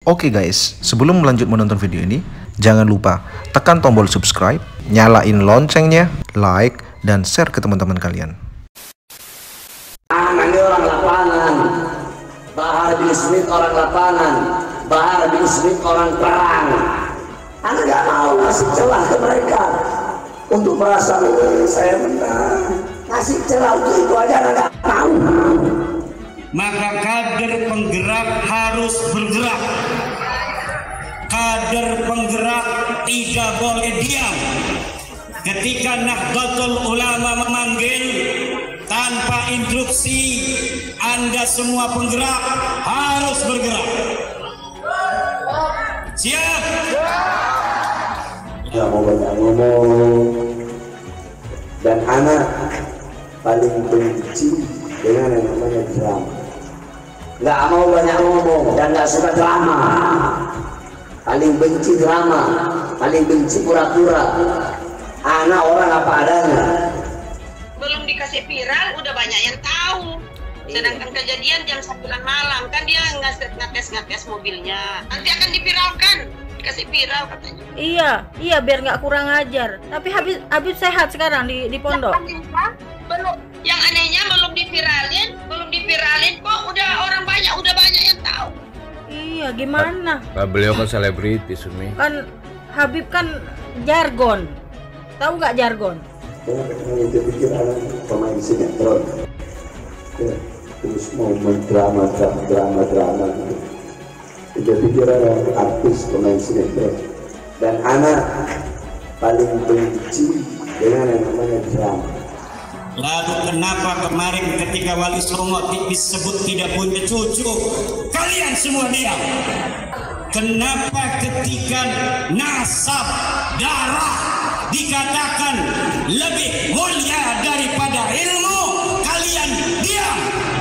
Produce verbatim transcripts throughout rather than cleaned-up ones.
Oke guys, sebelum melanjut menonton video ini, jangan lupa tekan tombol subscribe, nyalain loncengnya, like, dan share ke teman-teman kalian. Anak ini orang lapangan, Bahar bin Smith orang lapangan, Bahar bin Smith orang perang. Anak gak mau ngasih celah ke mereka untuk merasa saya menang. Ngasih celah untuk itu aja anak gak mau. Maka kader penggerak harus bergerak. Kader penggerak tidak boleh diam. Ketika Nahdlatul Ulama memanggil tanpa instruksi, Anda semua penggerak harus bergerak. Siap? Gak mau banyak ngomong. Dan anak paling benci dengan yang namanya drama. Gak mau banyak ngomong dan gak suka drama. Paling benci drama, paling benci pura-pura. Anak orang apa adanya. Belum dikasih viral udah banyak yang tahu. Sedangkan kejadian jam sembilan malam kan dia ngates-ngates mobilnya. Nanti akan diviralkan, dikasih viral katanya. Iya, iya biar nggak kurang ajar. Tapi Habib Habib sehat sekarang di di pondok. Belum, yang anehnya belum diviralin, belum diviralin kok udah orang banyak, udah banyak yang tahu. Iya, gimana? Nah, beliau kan selebriti, Sumi. Kan Habib kan jargon. Tahu nggak jargon? Itu pikir anak pemain sinetron. Ya, terus mau mendrama, drama, drama gitu. Dia pikir anak artis pemain sinetron. Dan anak paling benci dengan yang namanya drama. Lalu kenapa kemarin ketika Wali Songo disebut tidak punya cucu, kalian semua diam? Kenapa ketika nasab darah dikatakan lebih mulia daripada ilmu, kalian diam?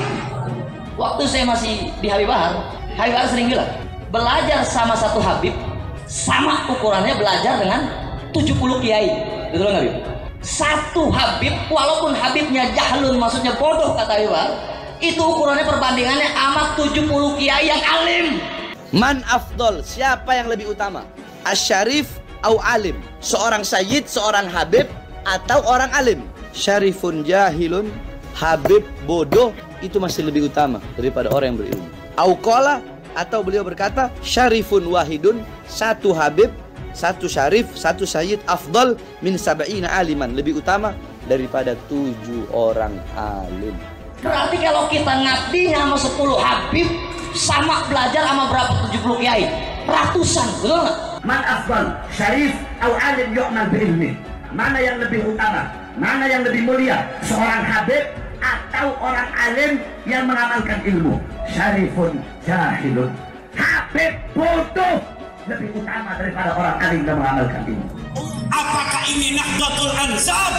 Waktu saya masih di Habib Bahar, Habib Bahar sering bilang, belajar sama satu Habib sama ukurannya belajar dengan tujuh puluh kiai. Betul nggak, Habib? Satu Habib, walaupun Habibnya jahlun, maksudnya bodoh kata Habib Bahar, itu ukurannya perbandingannya amat tujuh puluh kiai yang alim. Man afdol, siapa yang lebih utama? Asyarif au alim, seorang sayyid, seorang habib, atau orang alim? Syarifun jahilun, habib bodoh, itu masih lebih utama daripada orang yang berilmu. Au qala, atau beliau berkata, syarifun wahidun, satu habib, satu syarif, satu sayyid, afdal min sab'ina aliman, lebih utama daripada tujuh orang alim. Berarti kalau kita ngabdinya sama sepuluh habib, sama belajar sama berapa tujuh puluh kiai? Ratusan, betul nggak? Man afdal, syarif atau alim yu'mal bi'ilmi. Mana yang lebih utama? Mana yang lebih mulia? Seorang habib atau orang alim yang mengamalkan ilmu? Syarifun jahilun. Habib bodoh lebih utama daripada orang alim yang mengamalkan ilmu. Apakah ini Nahdlatul Ansar?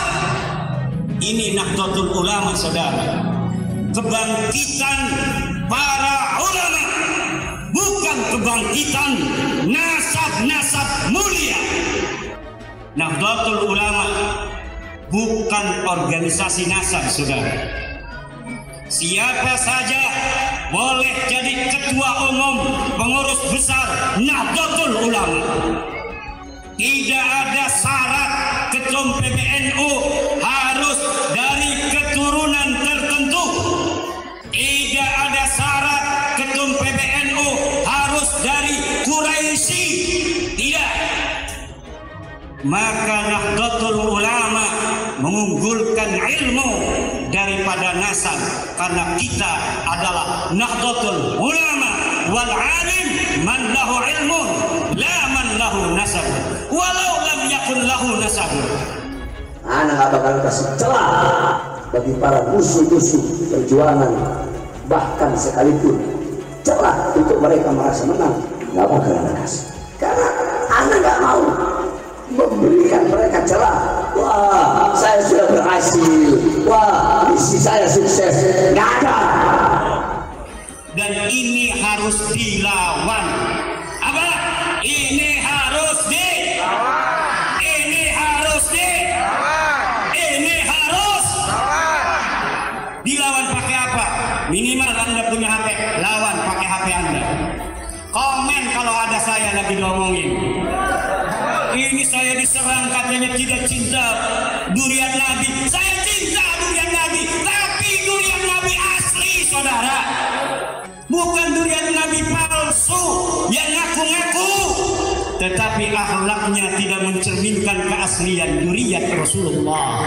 Ini Nahdlatul Ulama, saudara. Kebangkitan para ulama, bukan kebangkitan nasab-nasab mulia. Nahdlatul Ulama bukan organisasi nasab, saudara. Siapa saja boleh jadi ketua umum, pengurus besar Nahdlatul Ulama. Tidak ada syarat ketum P B N U harus dari keturunan tertentu. Tidak ada syarat ketum P B N U harus dari Quraisy. Tidak. Maka Nahdlatul Ulama mengunggulkan ilmu daripada nasab, karena kita adalah Nahdlatul Ulama wal alim man lahu ilmun la man lahu nasab walau lam yakun lahu nasab. Anak gak bakal kasih celah bagi para musuh-musuh perjuangan, bahkan sekalipun celah untuk mereka merasa menang, gak bakal anak kasih. Karena anak gak mau memberikan mereka celah. Wah, saya sudah berhasil, wah, misi saya sukses. Gak ada. Dan ini harus dilawan. Apa? Ini harus dilawan. Ini harus dilawan. Ini harus dilawan. Pakai apa? Minimal Anda punya H P, lawan pakai H P Anda. Komen kalau ada saya lagi ngomongin. Ini saya diserang katanya tidak cinta durian Nabi. Saya cinta durian Nabi, tapi durian Nabi asli, saudara. Bukan durian Nabi palsu yang ngaku-ngaku, tetapi akhlaknya tidak mencerminkan keaslian durian Rasulullah.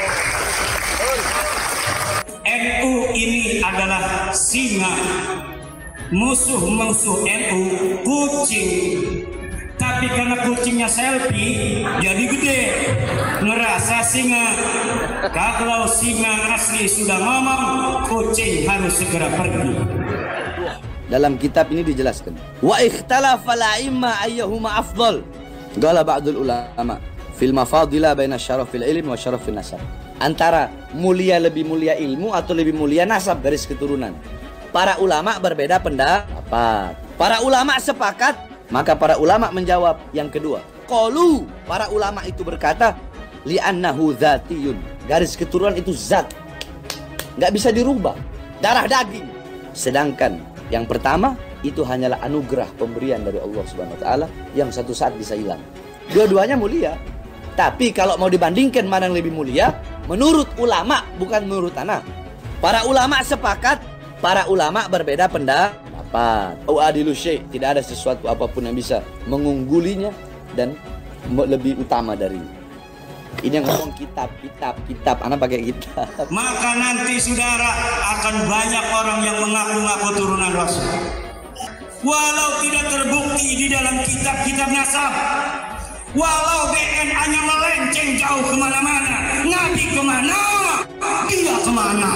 N U ini adalah singa, musuh-musuh N U kucing. Tapi karena kucingnya selfie jadi gede, ngerasa singa. Kalau singa asli sudah ngomong, kucing harus segera pergi. Dalam kitab ini dijelaskan, wa ikhtalafa al-a'imma ayyuhuma afdal. Qala ba'dul ulama fil mafadila baina syarafil ilmi wa syarafil nasab. Antara mulia lebih mulia ilmu atau lebih mulia nasab garis keturunan. Para ulama berbeda pendapat. Para ulama sepakat, maka para ulama menjawab yang kedua. Qalu, para ulama itu berkata, li'annahu dzatiyun. Garis keturunan itu zat, nggak bisa dirubah, darah daging. Sedangkan yang pertama itu hanyalah anugerah pemberian dari Allah Subhanahu wa taala yang satu saat bisa hilang. Dua-duanya mulia. Tapi kalau mau dibandingkan mana yang lebih mulia, menurut ulama bukan menurut anak. Para ulama sepakat, para ulama berbeda pendapat. Au adilu syai', tidak ada sesuatu apapun yang bisa mengunggulinya dan lebih utama darinya. Ini yang ngomong kitab, kitab, kitab. Anak pakai kitab. Maka nanti saudara akan banyak orang yang mengaku-ngaku turunan Rasul. Walau tidak terbukti di dalam kitab-kitab nasab. Walau D N A-nya melenceng jauh kemana-mana. Nabi kemana? Dia kemana?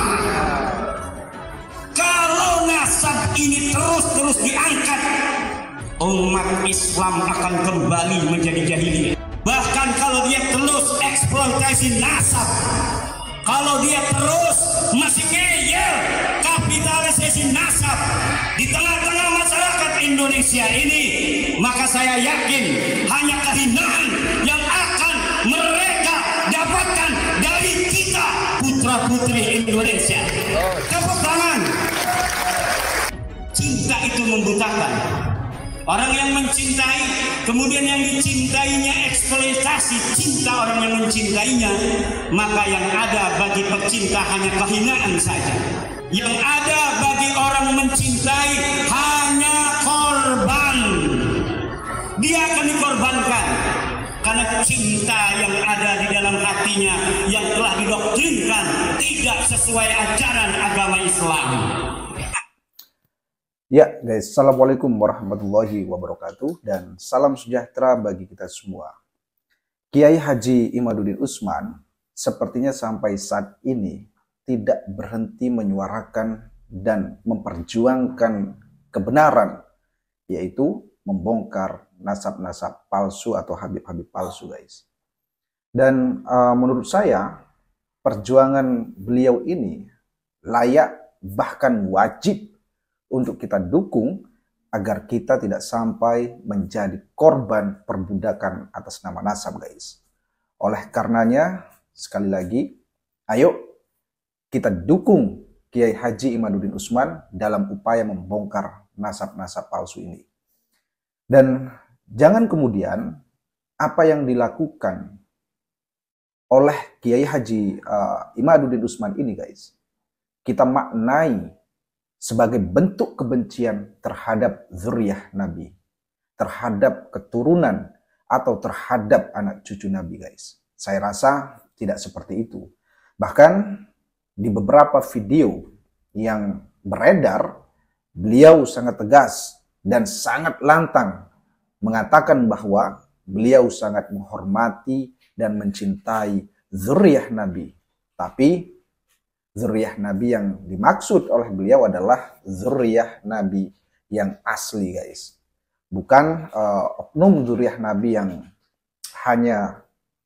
Kalau nasab ini terus-terus diangkat, umat Islam akan kembali menjadi jahiliyah. Bahkan kalau dia terus eksploitasi nasab, kalau dia terus masih ngeyel kapitalisasi nasab di tengah-tengah masyarakat Indonesia ini, maka saya yakin hanya kehinaan yang akan mereka dapatkan dari kita putra-putri Indonesia. Tepuk tangan. Cinta itu membutakan. Orang yang mencintai, kemudian yang dicintainya eksploitasi cinta orang yang mencintainya, maka yang ada bagi pecinta hanya kehinaan saja. Yang ada bagi orang mencintai hanya korban. Dia akan dikorbankan karena cinta yang ada di dalam hatinya yang telah didoktrinkan tidak sesuai ajaran agama Islam. Ya guys, assalamualaikum warahmatullahi wabarakatuh dan salam sejahtera bagi kita semua. Kiai Haji Imaduddin Utsman sepertinya sampai saat ini tidak berhenti menyuarakan dan memperjuangkan kebenaran, yaitu membongkar nasab-nasab palsu atau habib-habib palsu guys. Dan uh, menurut saya perjuangan beliau ini layak bahkan wajib untuk kita dukung agar kita tidak sampai menjadi korban perbudakan atas nama nasab guys. Oleh karenanya sekali lagi ayo kita dukung Kiai Haji Imaduddin Utsman dalam upaya membongkar nasab-nasab palsu ini. Dan jangan kemudian apa yang dilakukan oleh Kiai Haji uh, Imaduddin Utsman ini guys, kita maknai sebagai bentuk kebencian terhadap zuriyah Nabi, terhadap keturunan atau terhadap anak cucu Nabi guys. Saya rasa tidak seperti itu. Bahkan di beberapa video yang beredar, beliau sangat tegas dan sangat lantang mengatakan bahwa beliau sangat menghormati dan mencintai zuriyah Nabi. Tapi zuriyah Nabi yang dimaksud oleh beliau adalah zuriyah Nabi yang asli guys. Bukan uh, oknum zuriyah Nabi yang hanya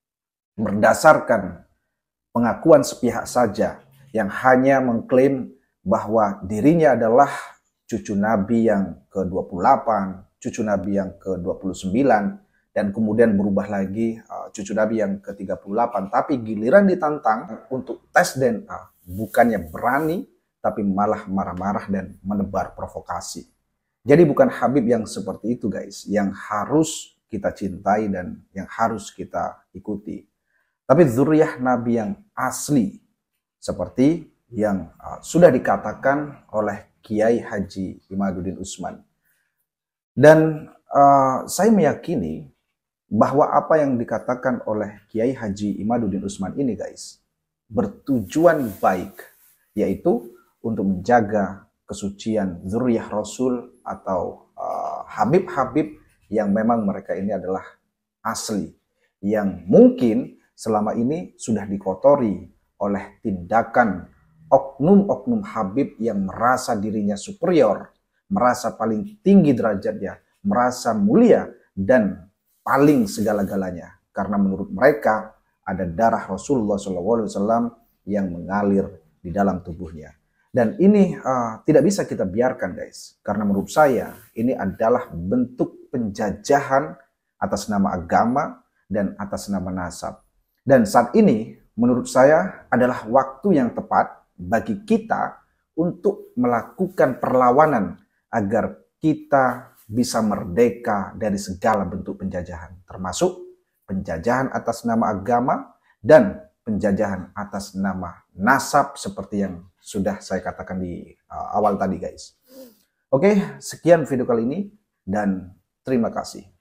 berdasarkan pengakuan sepihak saja, yang hanya mengklaim bahwa dirinya adalah cucu Nabi yang ke dua puluh delapan, cucu Nabi yang ke dua puluh sembilan, dan kemudian berubah lagi uh, cucu Nabi yang ke tiga puluh delapan. Tapi giliran ditantang untuk tes D N A, bukannya berani, tapi malah marah-marah dan menebar provokasi. Jadi bukan Habib yang seperti itu guys, yang harus kita cintai dan yang harus kita ikuti. Tapi zuriyah Nabi yang asli, seperti yang uh, sudah dikatakan oleh Kiai Haji Imaduddin Usman. Dan uh, saya meyakini bahwa apa yang dikatakan oleh Kiai Haji Imaduddin Usman ini guys, bertujuan baik, yaitu untuk menjaga kesucian zuriyah Rasul atau uh, Habib-Habib yang memang mereka ini adalah asli, yang mungkin selama ini sudah dikotori oleh tindakan oknum-oknum Habib yang merasa dirinya superior, merasa paling tinggi derajatnya, merasa mulia dan paling segala-galanya. Karena menurut mereka ada darah Rasulullah shallallahu alaihi wasallam yang mengalir di dalam tubuhnya. Dan ini uh, tidak bisa kita biarkan guys. Karena menurut saya ini adalah bentuk penjajahan atas nama agama dan atas nama nasab. Dan saat ini menurut saya adalah waktu yang tepat bagi kita untuk melakukan perlawanan agar kita bisa merdeka dari segala bentuk penjajahan. Termasuk penjajahan atas nama agama dan penjajahan atas nama nasab seperti yang sudah saya katakan di uh, awal tadi guys. Oke, sekian video kali ini dan terima kasih.